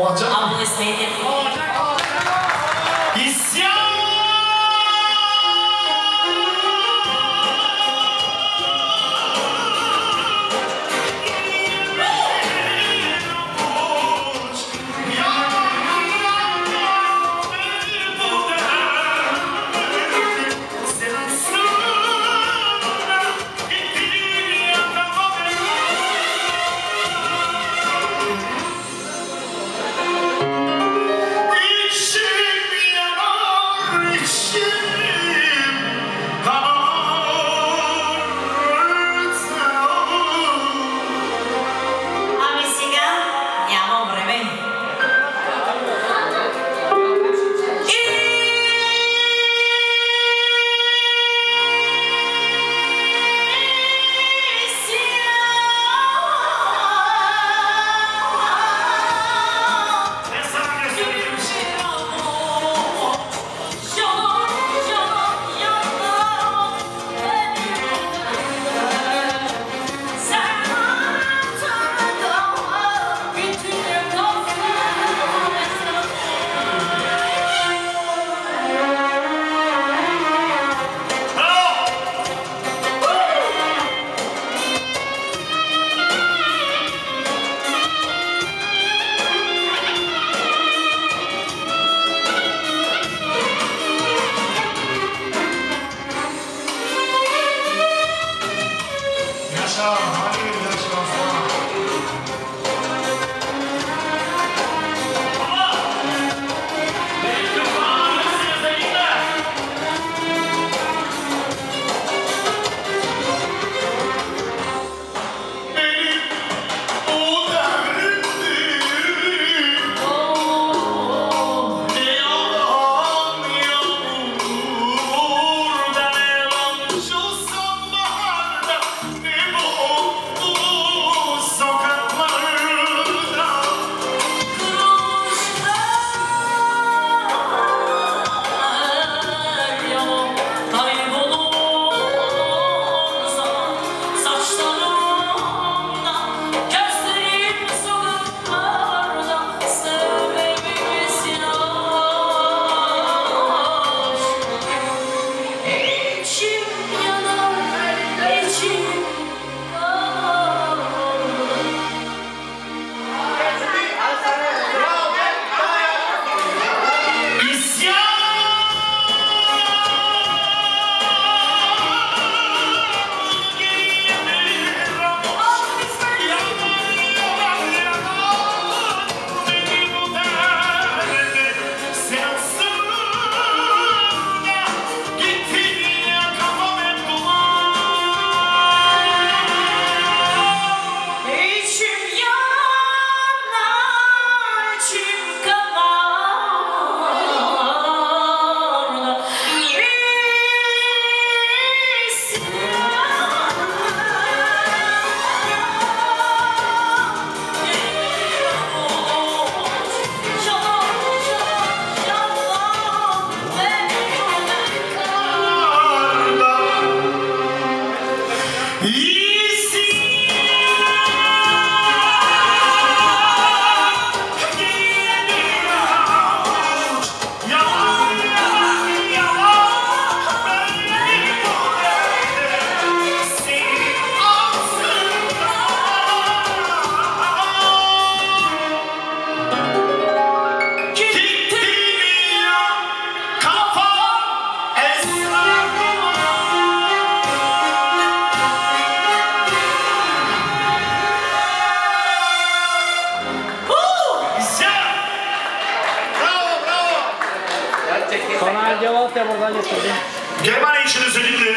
Olacak mı? Abla ismeydi. İsyan! Germanya için özellikle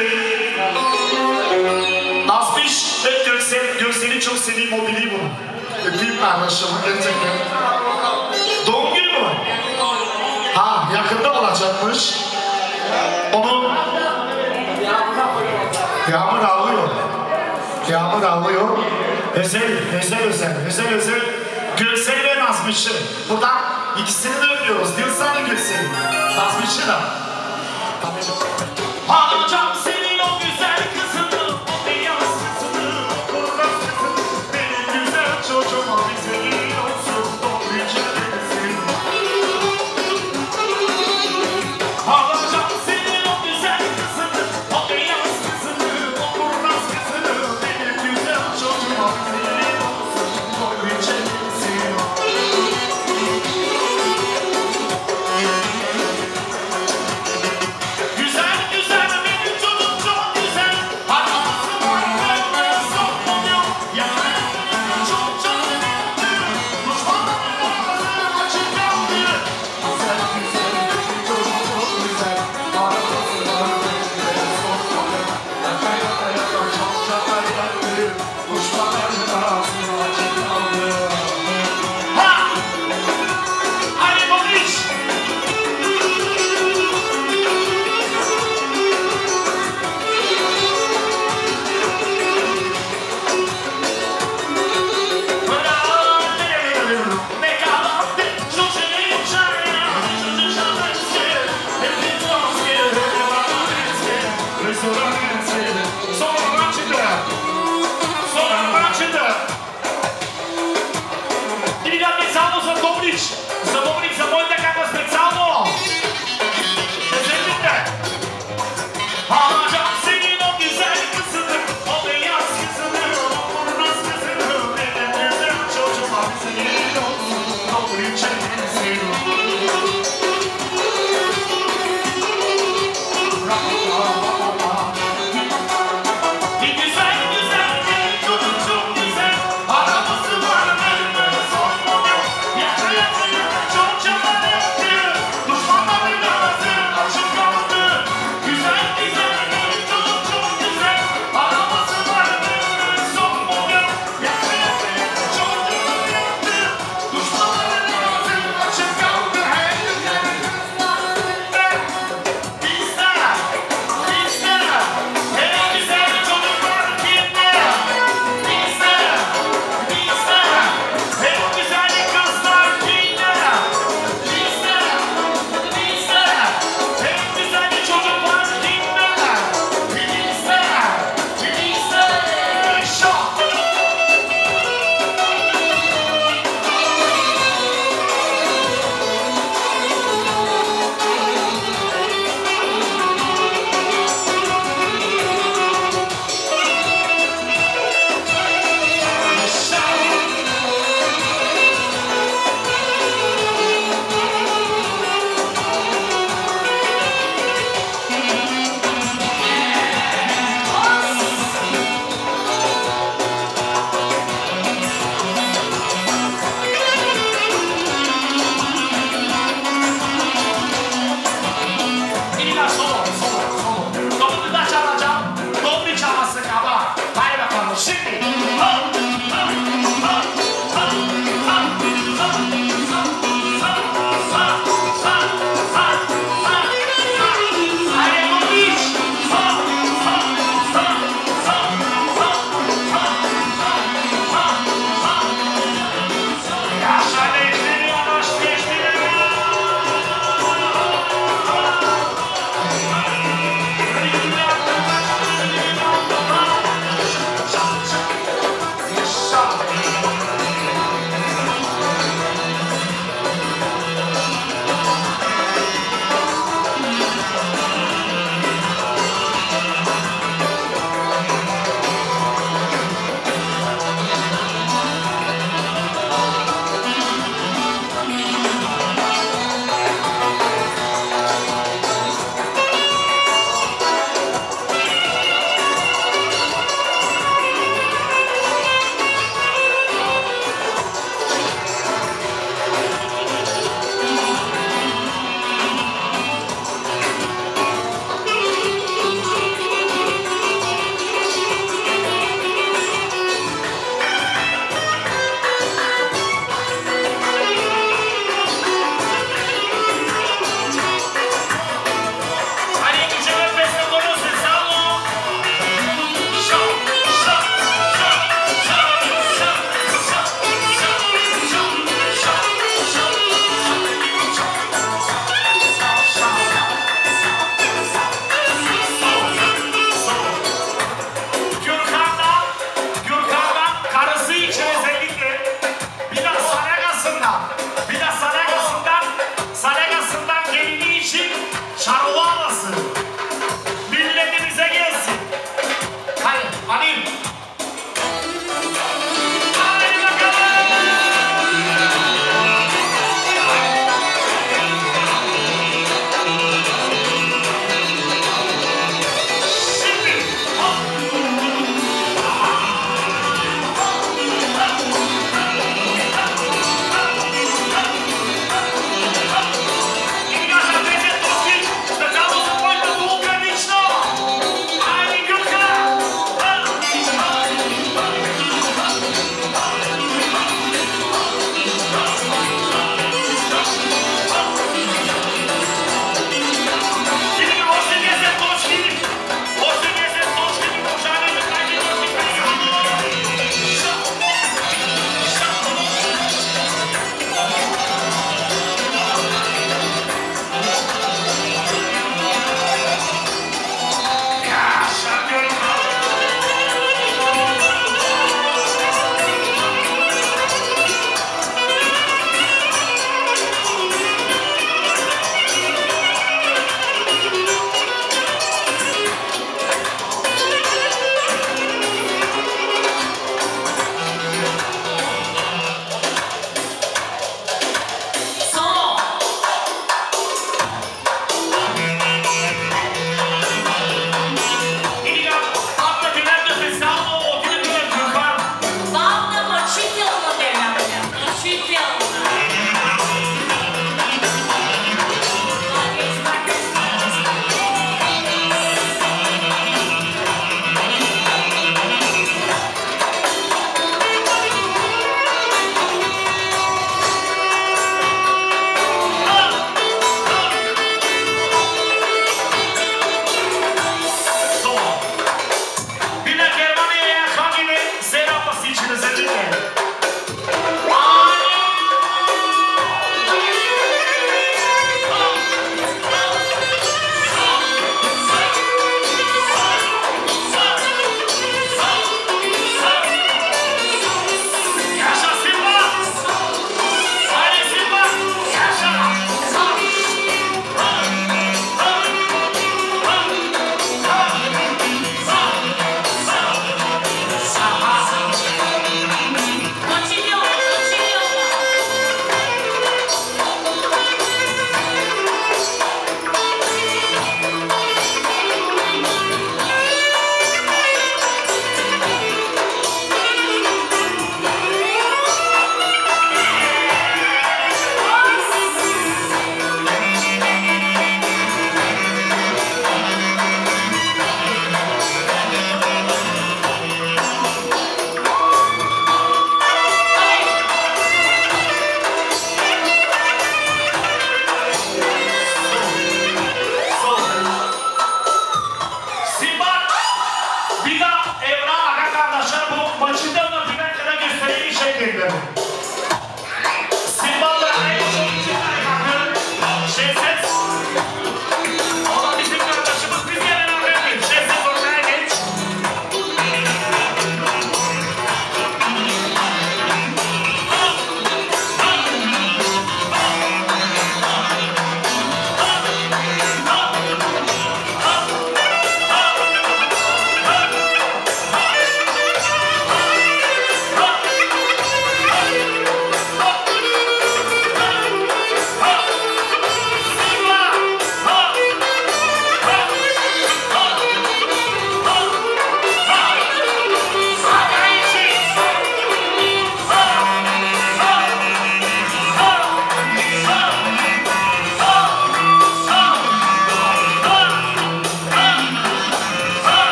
Nazmış ve Göksel'i çok sevdiğim o biliyor bunu. Öpeyim kardeşim gerçekten. Doğum günü mü var? Ha yakında olacakmış. Onu Yağmur ağlıyor. Yağmur ağlıyor. Özel Göksel ve Nazmış'ı. Buradan ikisini de öpüyoruz. Dilsan'ı Göksel'i. Nazmış'ı da. Alacağım senin o güzel kızını, o beyaz kızını, o kızını, benim güzel çocuğuma bir senin olsun, o yüce Zamolite kako specijalno. Zemljite. Ağacım senin o güzel kızını, o beyaz kızını, o kurnaz kızını, benim güzel çocuğuma senin olsun, doğru içersin. Bir güzel güzel, bir çocuk çok güzel, arabası var benim son model, yaka yaka yaka.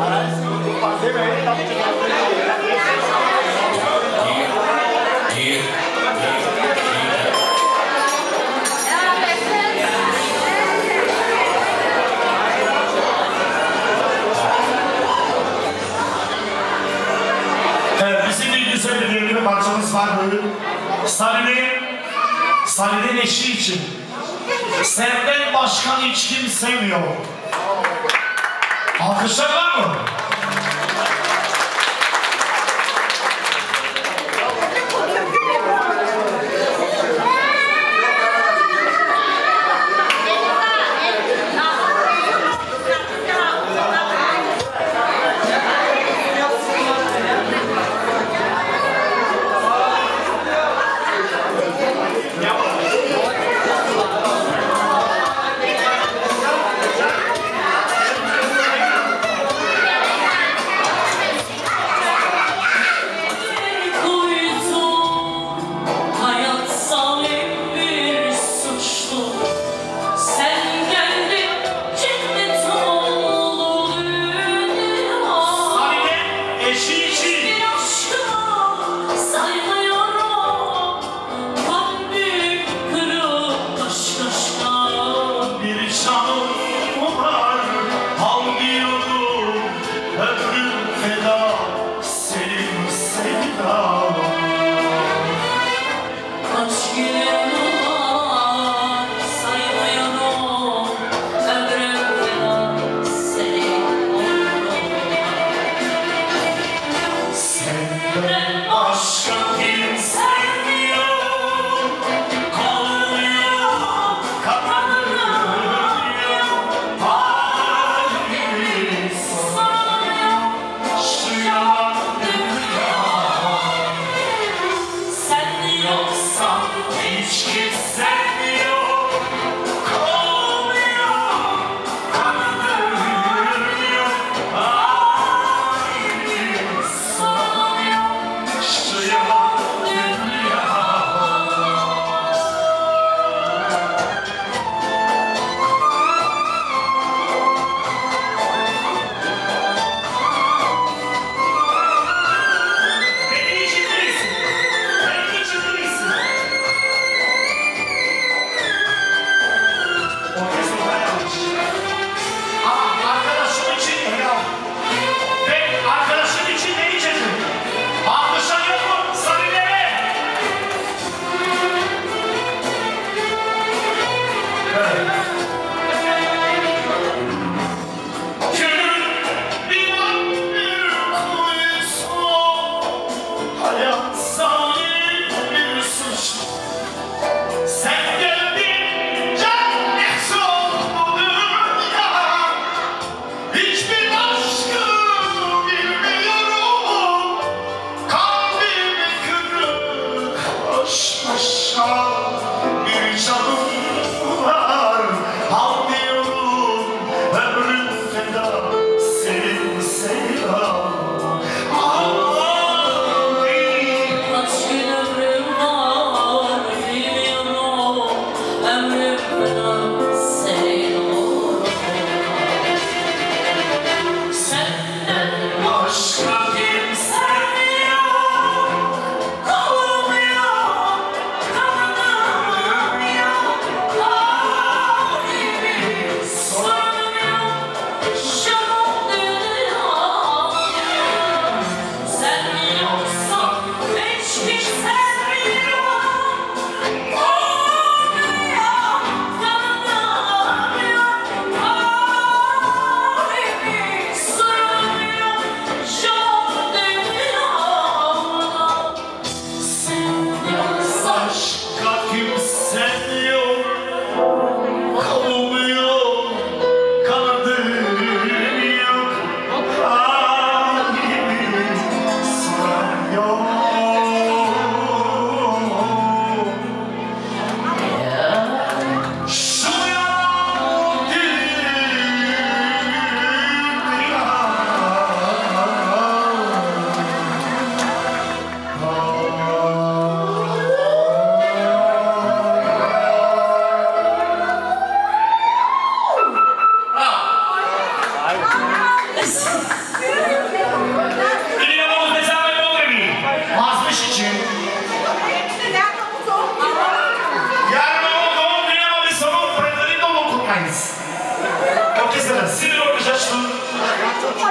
Bizim bir güzel bir yeni bir parçamız var böyle. Salih'in eşi için. Senden başka hiç kim sevmiyor. Alkışlar var mı?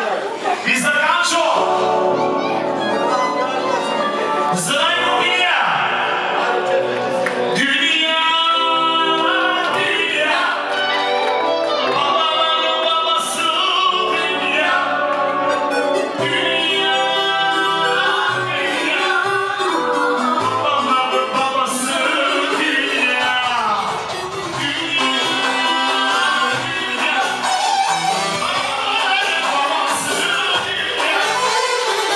Biz Akanço. Zırayı dünya. Dünya. Dünya. Babaların babası dünya. Dünya. Dünya. Babaların babası dünya. Dünya.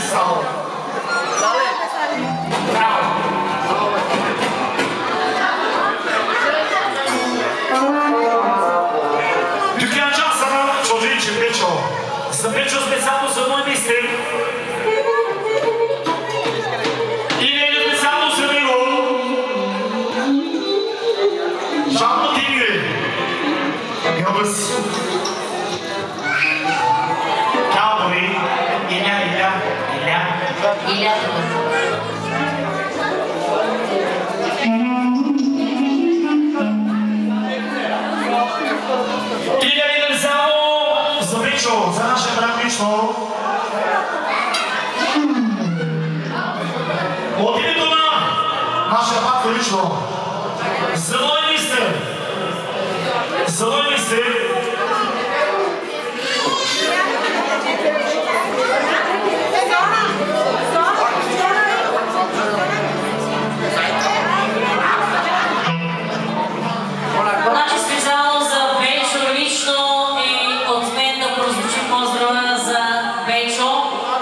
стало. Браво! Дюкянчан sana çocuğu için Beço. Beço специално за мой мистер. И не е специално за него. Жанно Тигре. Йобъс. Калбори. Иля. Иля само за Бечо, за нашия брат лично. От името на нашия брат лично. За мой мистер. Значи специално за Бечо лично и от мен да прозвучи поздрава за Бечо.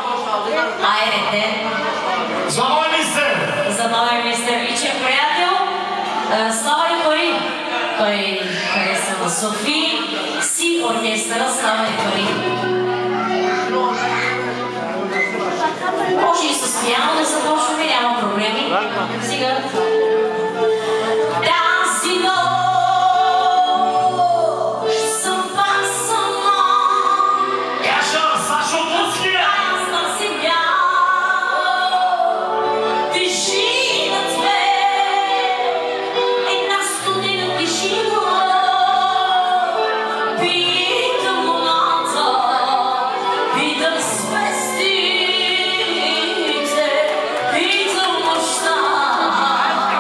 Айде. За мой мистер. Личен приятел. Слава и пари. Той хареса на Софи. Си оркестъра Слава и пари. Може и с пиано да започваме, няма проблеми. Сега. Тази нощ съм пак сама. Празна земя. Тиши над мен. Една студена тишина. Питам луната. Питам звездите. Питам нощта.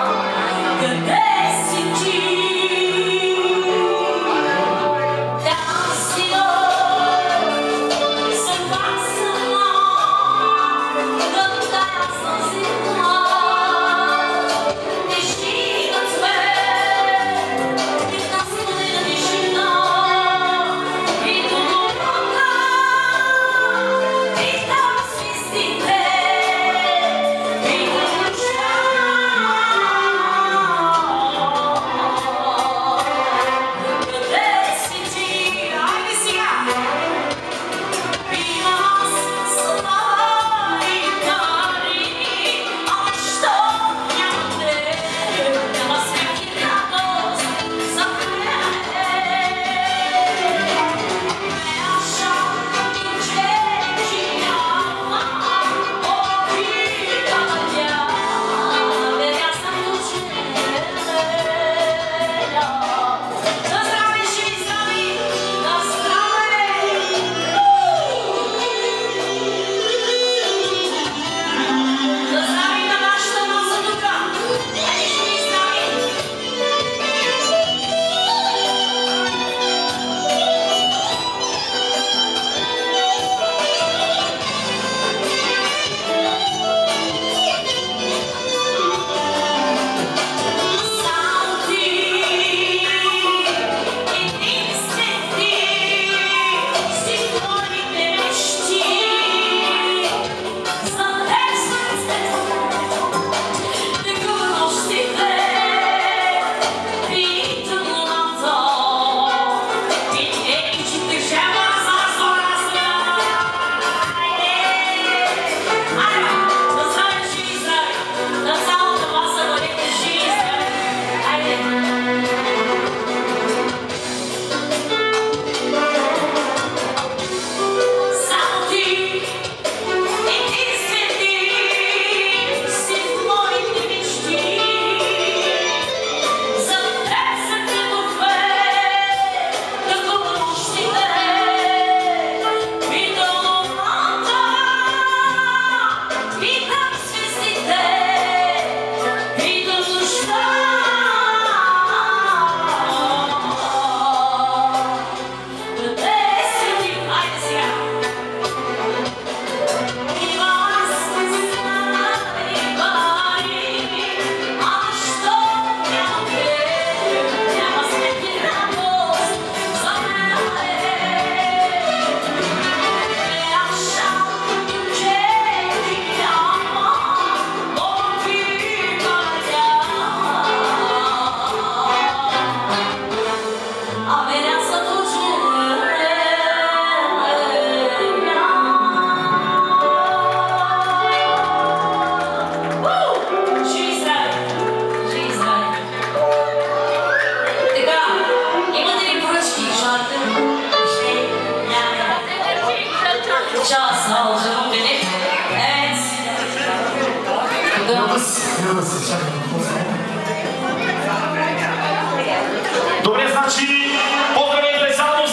Добре, значи, поздравейте само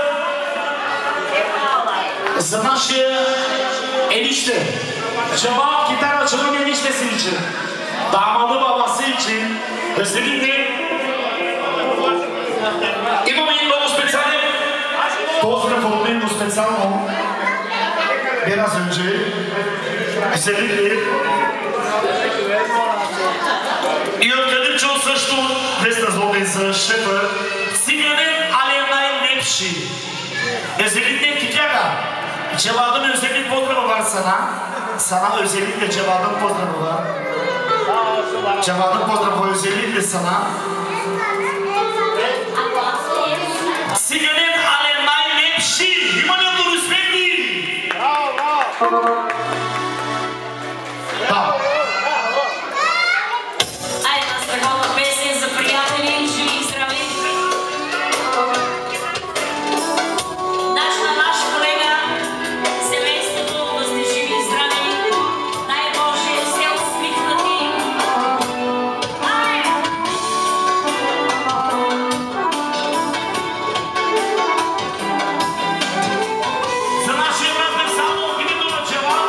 за нашия Елище. Чава, китара, чава, Елище се личи. Да, ама да баба се личи. Да се видите. Имаме и много специален поздрав от мен, специално. Бера Зънджи. Селите. И откъде чул също 200 злоти за шефа. Циганин, але най-лепши. Езелите китяга. Чевадам Езелит поздрава бар Сана. Сана Езелите Чевадам поздрава бар. Чевадам поздрава Езелите Сана. Циганин, але най-лепши. Има ли аплодисменти? Да. Айде на страхотна песен за приятели, живи и здрави. На наш колега, семейството да сте живи и здрави. Най-може все усмихнати. За нашия брат не само името на Чева.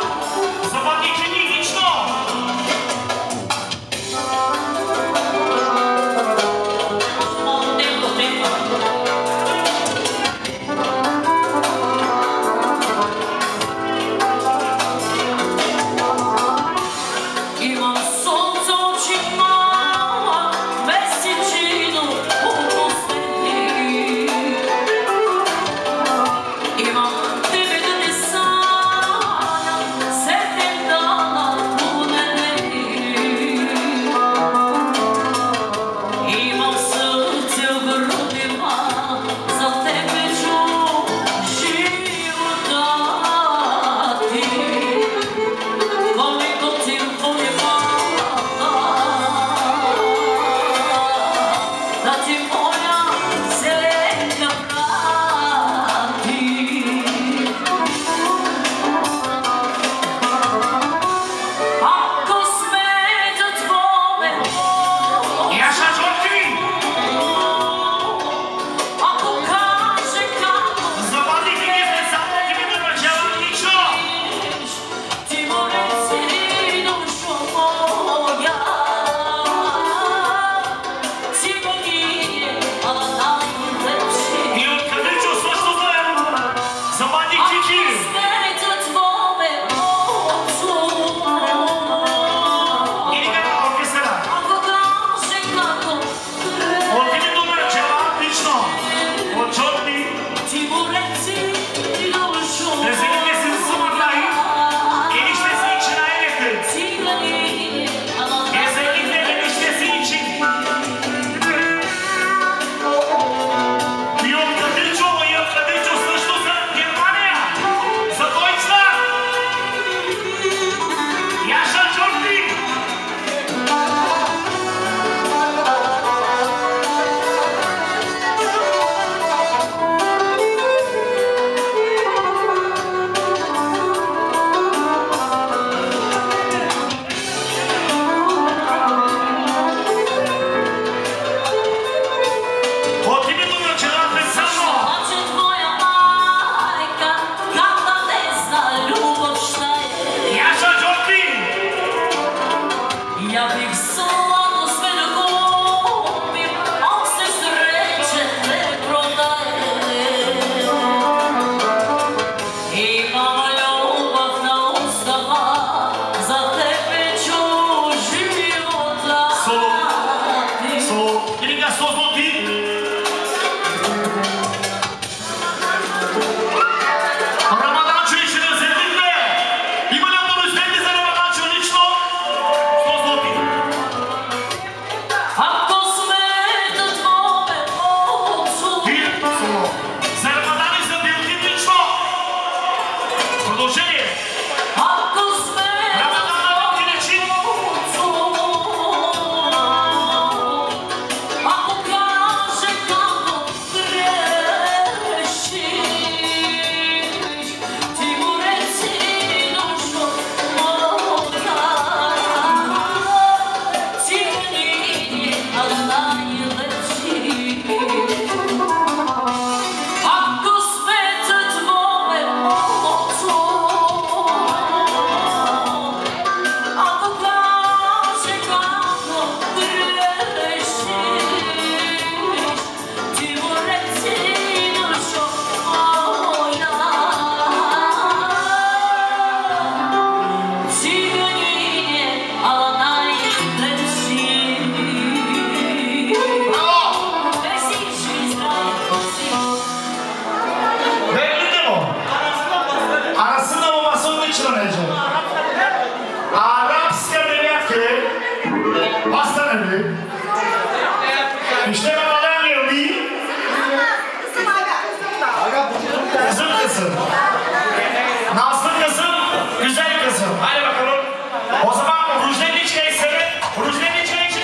Haydi bakalım. O zaman Rujneniçka ise Rujneniçka için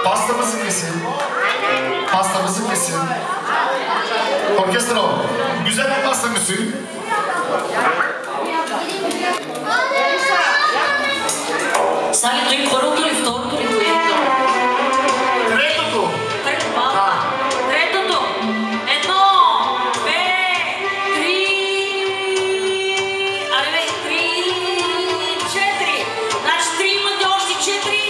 Pastamızı kesin. Pastamızı kesin. Orkestra o. Güzel bir pasta müziği. Сега той първото или второто ли поето? Третото. Третото. 1, 2, 3. Абе, 3, 4. Значи 3 имате още 4.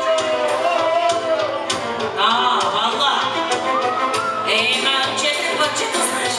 Валла. Има 4 парчета, знаеш.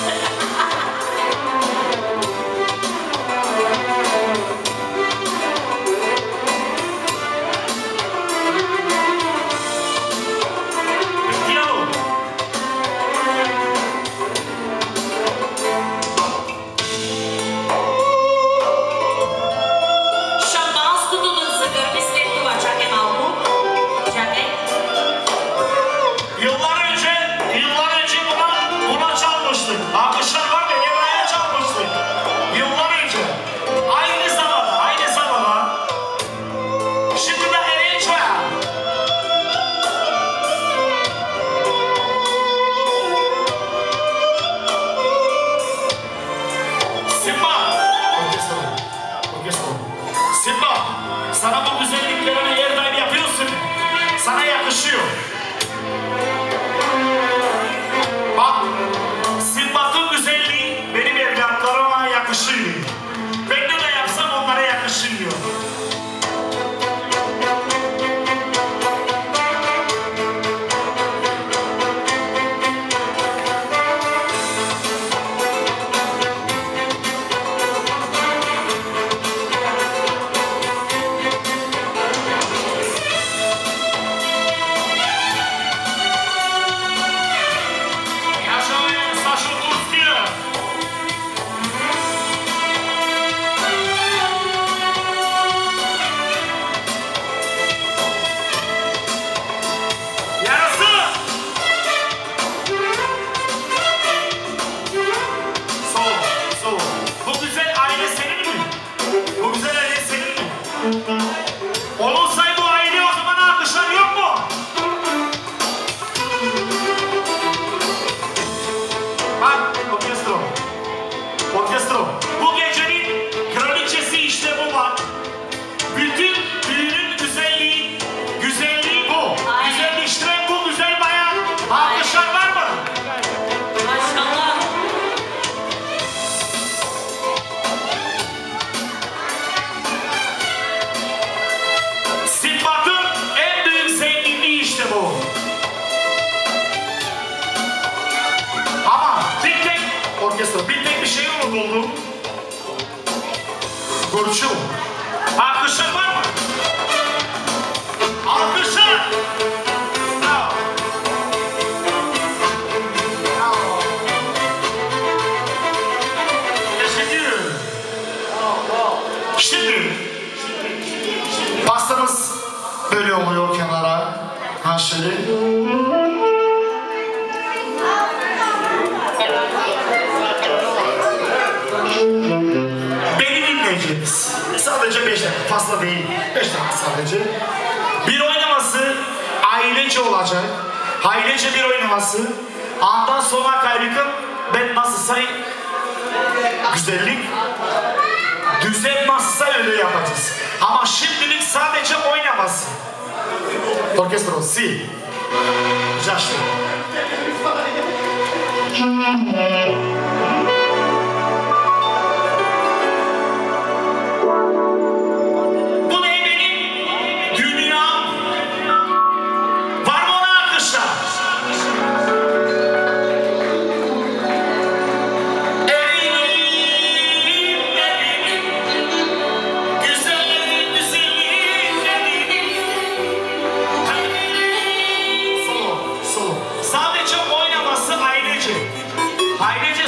Orkestro, si. Zašto? Bu ne benim dünyam? Var mı ona alkışlar? Sadece oynaması ailece. Ailece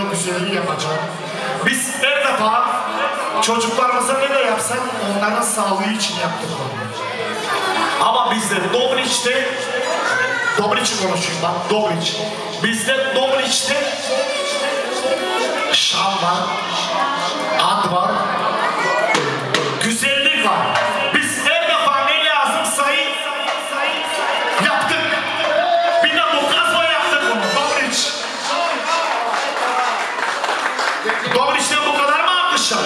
onların güzelliğini yapacak. Biz her defa çocuklarımıza ne de yapsak onların sağlığı için yaptık onu. Ama bizde Dobriç'te, Dobriç'i konuşayım bak, Dobriç. Bizde Dobriç'te şan var, ad var, güzellik var. Biz her defa ne lazımsa yaptık. Bir de Bukazva yaptık bunu, Dobriç. Dobriç'ten bu kadar mı alkışlar?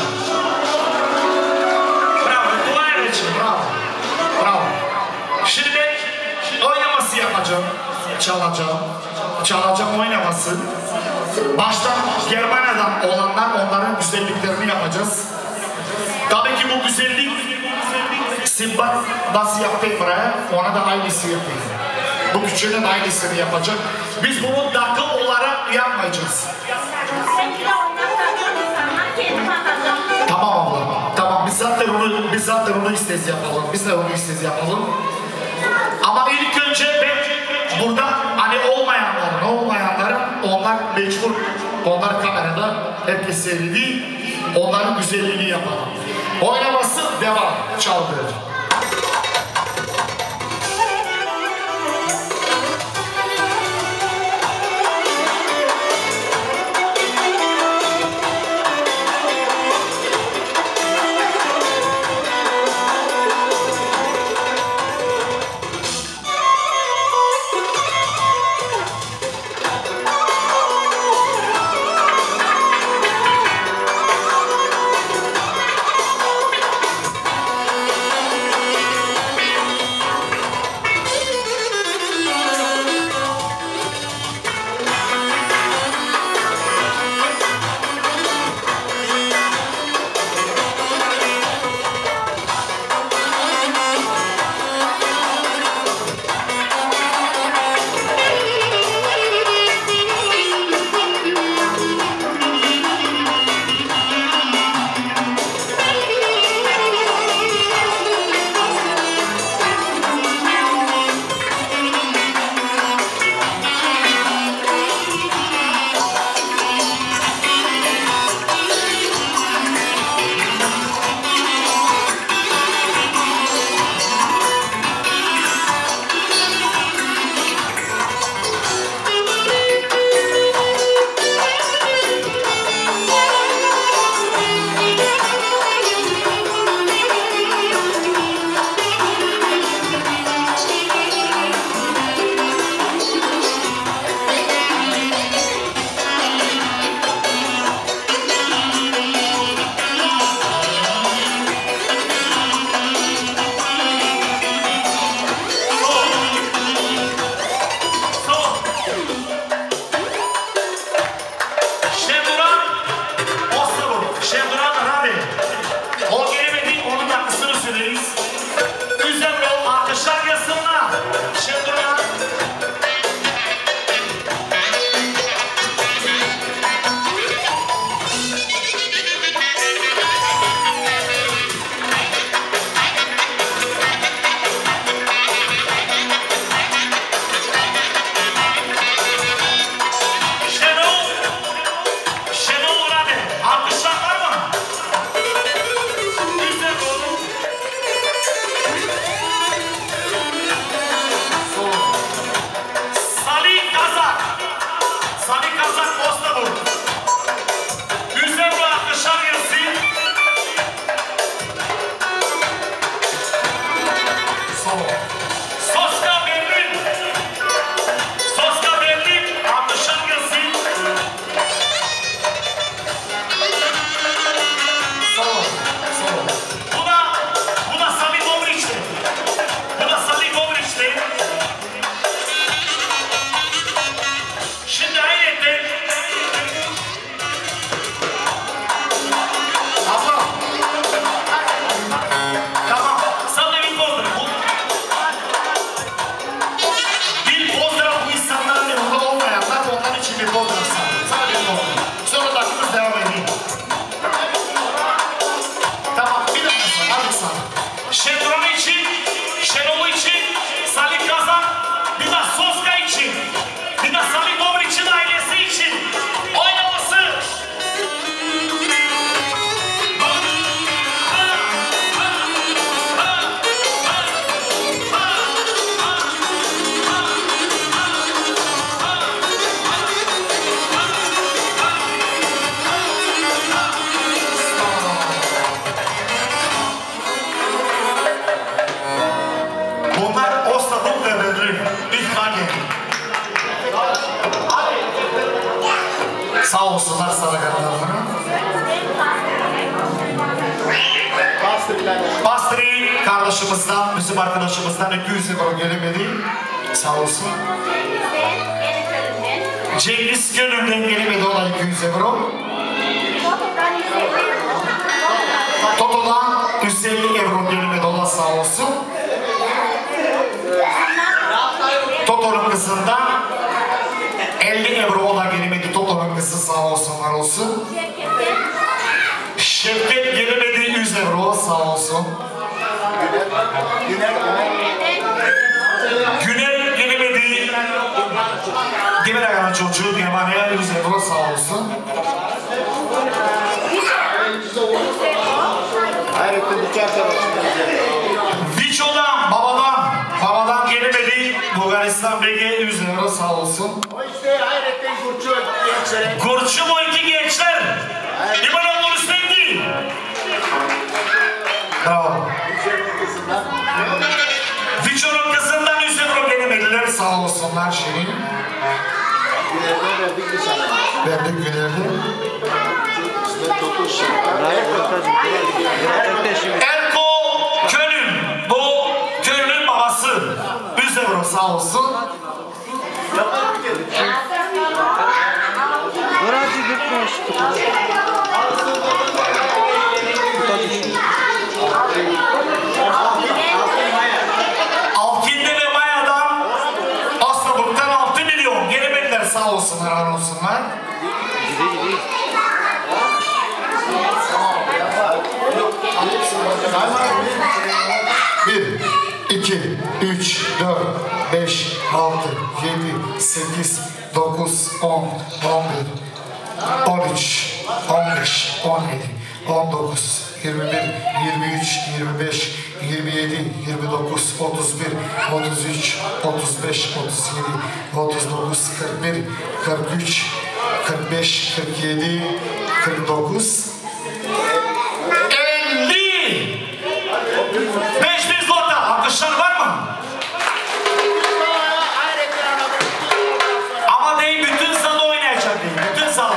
Bravo, dua edeceğim, bravo. Bravo. Şimdi ben oynaması yapacağım, çalacağım oynaması. Baştan Germanya'dan olanlar onların güzelliklerini yapacağız. Tabii ki bu güzellik Simba nasıl yaptı buraya, ona da aynısı yapıyor. Bu küçüğün aynısını yapacak. Biz bunu dakika olarak yapmayacağız. Tamam abla, tamam biz zaten onu isteriz yapalım. Biz de onu isteriz yapalım. Ama ilk önce ben burada hani olmayanların onlar mecbur, onlar kamerada herkes seyrediyor. Onların güzelliğini yapalım. Oynaması devam, çaldır. olsunlar sadakarlarına. Bastri kardeşimizden, bizim arkadaşımızdan 200 euro gelemedi. Sağ olsun. Cengiz Gönül'den gelemedi ona 200 euro. Toto'dan 150 euro gelemedi ona sağ olsun. Toto'nun kızından 50 euro o da gelemedi. Toto'nun kızı sağ olsunlar olsun. Şevket gelemedi 100 euro sağ olsun. Güner gelemedi. Demirağa'nın çocuğu Germanya'ya 100 euro sağ olsun. Viço'dan, babadan gelemedi. Bulgaristan BG 100 euro sağ olsun. Kurçu bu iki gençler. İmanın konuşmayın değil. Bravo. Viço'nun kızından 100 euro gelemediler sağ olsunlar şeyi. Verdik Güner'de. Erko Kölün. Bu Kölün'ün babası. 100 euro sağ olsun. Alkinde ve Maya'dan Aslabuk'tan 6 milyon gelemediler sağ olsunlar, var olsunlar. Bir, iki, üç, dört, beş, altı, yedi, sekiz, 9, 10, 11, 13, 15, 17, 19, 21, 23, 25, 27, 29, 31, 33, 35, 37, 39, 41, 43, 45, 47, 49, 50! 5000 zlota! Alkışlar var mı? Ama değil, bütün salı oynayacak değil, bütün salı.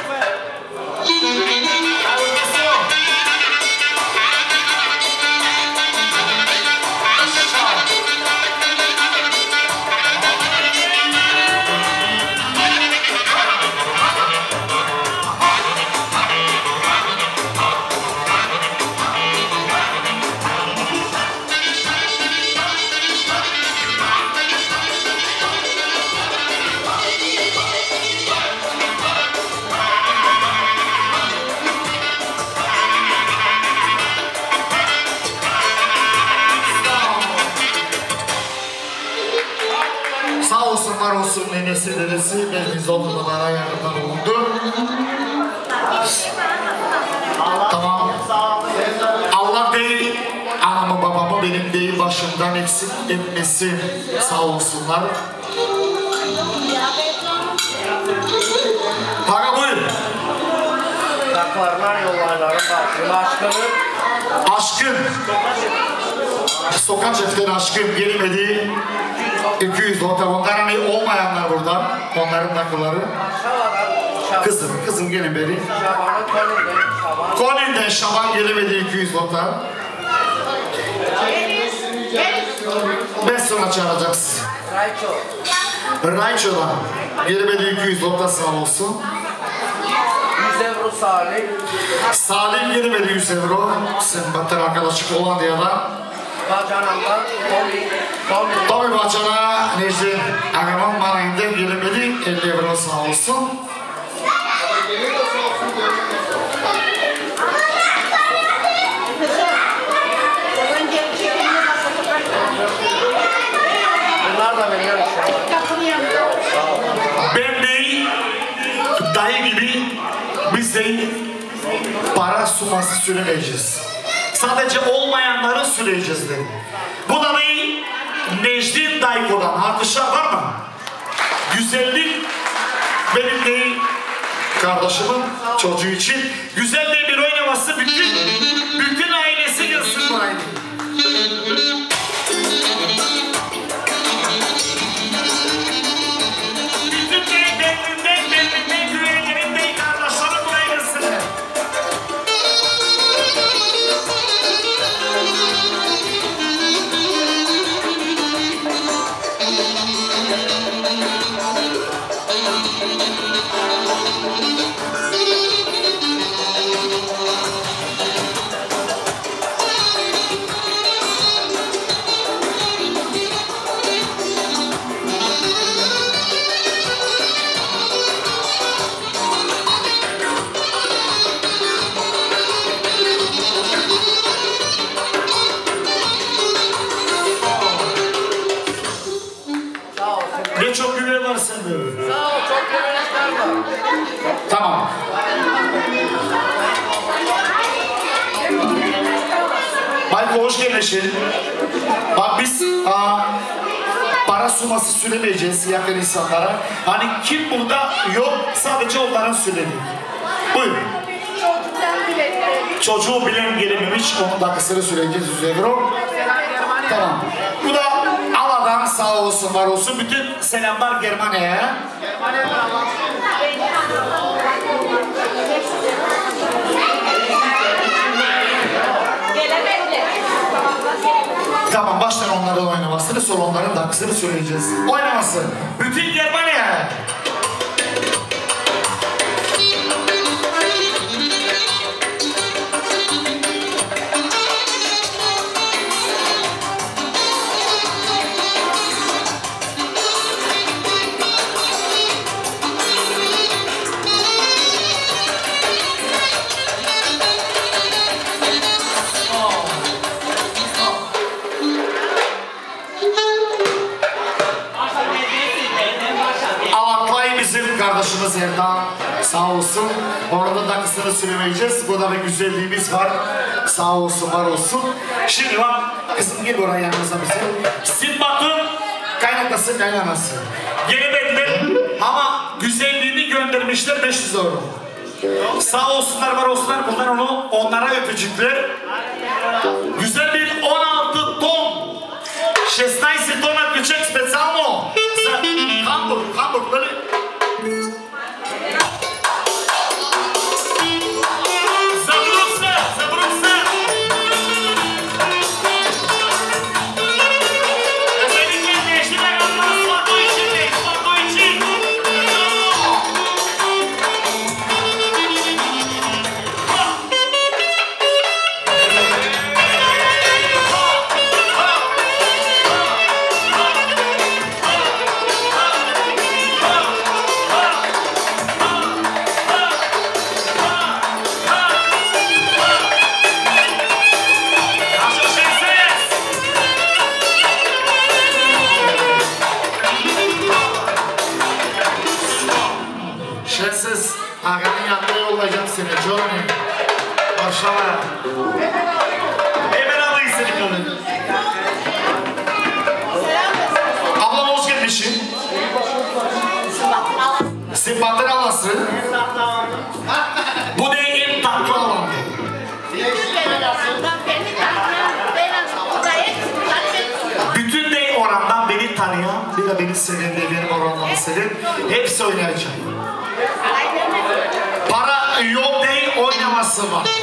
Var olsun nenesi dedesi biz onlara yardımdan oldu. Tamam. Allah değil, anamı babamı benim değil başımdan eksik etmesi sağ olsunlar. Para buyur. Taklarlar yollarların başını Aşkın. Sokak çiftleri aşkın gelmedi. 200 nota. Onlar hani olmayanlar buradan. Onların nakılları. Kızım gelin beri. Colin'den Şaban gelemedi 200 nota. Ben sonra çağıracaksın. Rayço'dan gelemedi 200 nota sağ olsun. 100 euro Salim. Salim gelemedi 100 euro. Sen batter arkadaşlık Hollanda'dan. Bacanan'dan Tabii Bacan'a Necdet Agaman Maray'ından gelemedi 50 euro sağ olsun. bunlar da veriyor işte. Ben de dayı gibi biz de para suması süremeyeceğiz. Sadece olmayanları süreceğiz dedi. Bu da değil, Necdet Dayko'dan alkışlar var mı? Güzellik benim değil, kardeşimin çocuğu için. Güzel de bir oynaması bütün ailesi gelsin bu aile. Bütün güvenlerimde Hayko hoş gelmişsin. Bak biz para suması söylemeyeceğiz yakın insanlara. Hani kim burada yok sadece onların söylediği. Buyurun. Çocuğu bilen gelememiş, onun dakikasını söyleyeceğiz 100 euro. Tamam. Bu da Ala'dan sağ olsun var olsun. Bütün selamlar Germanya'ya. Tamam, baştan onların oynamasını, sonra onların dakikasını söyleyeceğiz. Oynaması. Bütün Germanya'ya. Kardeşimiz Erdoğan sağ olsun. Orada da kısını söylemeyeceğiz. Burada bir güzelliğimiz var. Sağ olsun, var olsun. Şimdi bak kızım gel oraya yanımıza bize. Sinbat'ın kaynatası kaynanası. Gelemediler ama güzelliğini göndermişler 500 euro. Sağ olsunlar, var olsunlar. Buradan onlara öpücükler. Güzel bir 16 ton. 16 tona küçük specjalno. Hamburg böyle. Ağanın yanına yollayacağım seni, Johnny. Maşallah. Hemen alayım seni kadın. Ablam hoş gelmişsin. Simpatin alası. Bu da en tatlı olan. Bütün de orandan beni tanıyan, bir de beni seven de benim orandan seven. Hepsi oynayacak. Para yok değil, oynaması var.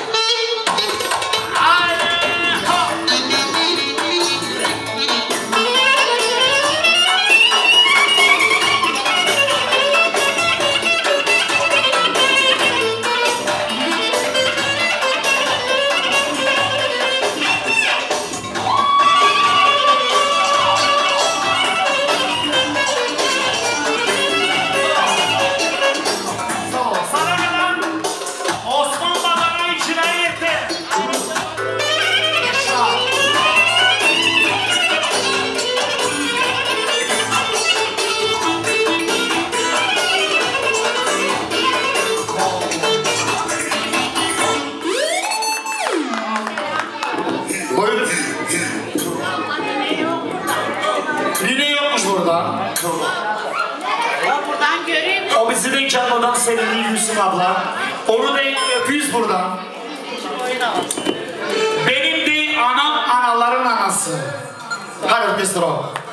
O bizi de canlıdan sevimli Yusuf abla. Onu da öpüyoruz buradan. Benim de anam anaların anası. Hadi orkestra.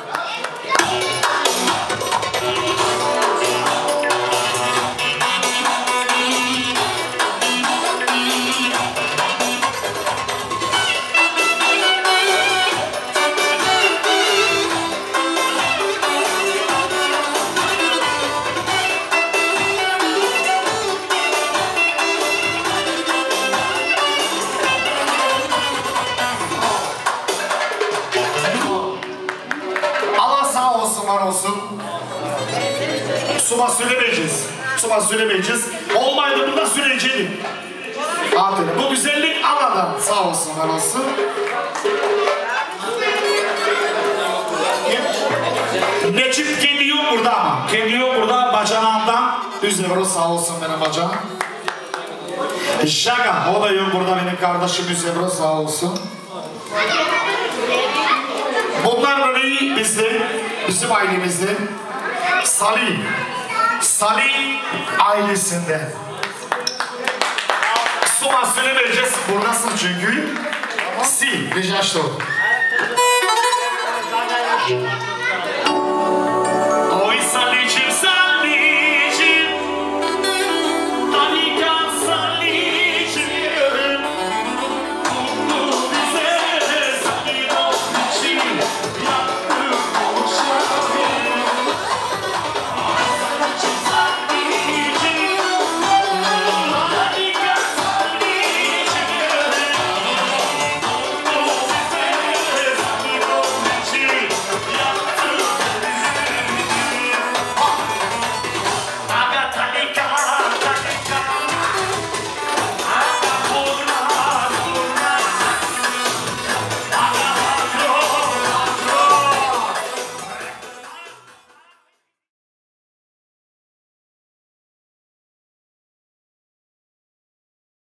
Suma söylemeyeceğiz. Suma söylemeyeceğiz. Olmaydı burada söyleyeceğim. Aferin. Bu güzellik Allah'tan. Sağ olsun, var olsun. Necip kendi yok burada ama. Kendi yok burada bacağımdan. 100 euro sağ olsun benim bacağım. Şaka. O da yok burada benim kardeşim 100 euro sağ olsun. Bunlar böyle bizim ailemizde Salih ailesinde. Sumasını vereceğiz. Buradasın çünkü. Si, rica ederim.